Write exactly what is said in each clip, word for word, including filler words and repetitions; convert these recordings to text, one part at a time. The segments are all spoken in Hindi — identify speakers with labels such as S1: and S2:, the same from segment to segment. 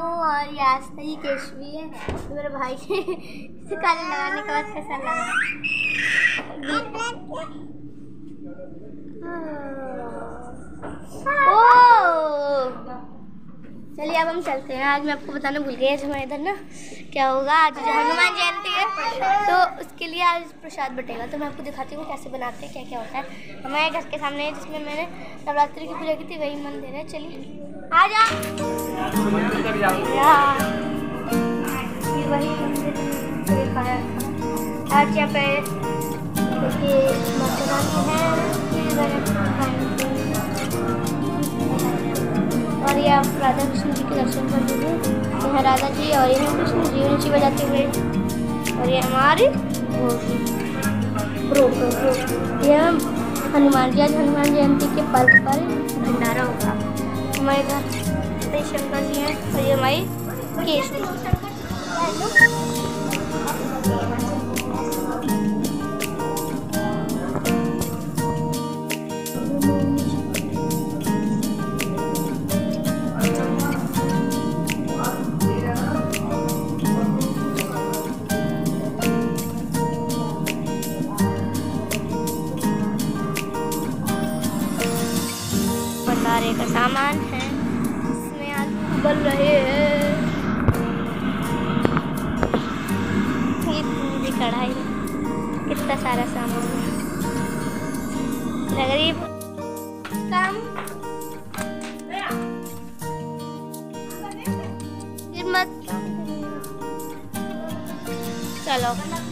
S1: हूँ और ये आस्था ही केशवी है मेरे भाई के इसे काले लगाने के बाद कैसा लगा। चलिए अब हम चलते हैं। आज मैं आपको बताना भूल गई हमारे इधर ना क्या होगा। आज हनुमान जयंती है तो उसके लिए आज प्रसाद बटेगा, तो मैं आपको दिखाती हूँ कैसे बनाते हैं, क्या क्या होता है। हमारे घर के सामने है जिसमें मैंने नवरात्रि की पूजा की थी, वही मंदिर है। चलिए आ जाओ। वही मंदिर आज यहाँ पे देखिए माता रानी है और ये आप राधा कृष्ण जी के दर्शन कर लीजिए। यहाँ राधा जी और ये कृष्ण जी ऊँची बजाते हुए और ये हमारे प्रो प्रो प्रो ये हनुमान जी। आज हनुमान जयंती के पर्व पर भंडारा होगा। हमारे घर शंकर जी हैं और ये हमारी केशव भंडारे का सामान है, इसमें आलू उबल रहे हैं। ये पूरी कढ़ाई कितना सारा सामान है, लग रही काम मत चलो।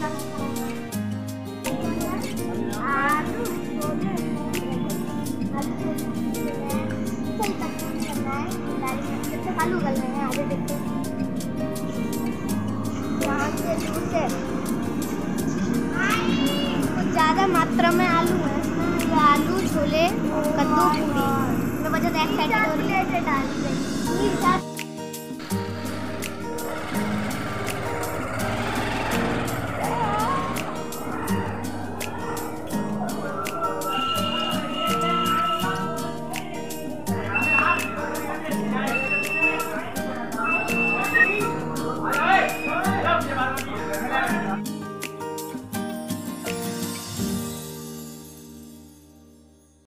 S1: आलू गल रहे हैं, आगे देखते हैं। यहाँ से दूर से कुछ ज़्यादा मात्रा में आलू है। ये आलू छोले कद्दू पूरी वजह एक साइड डाल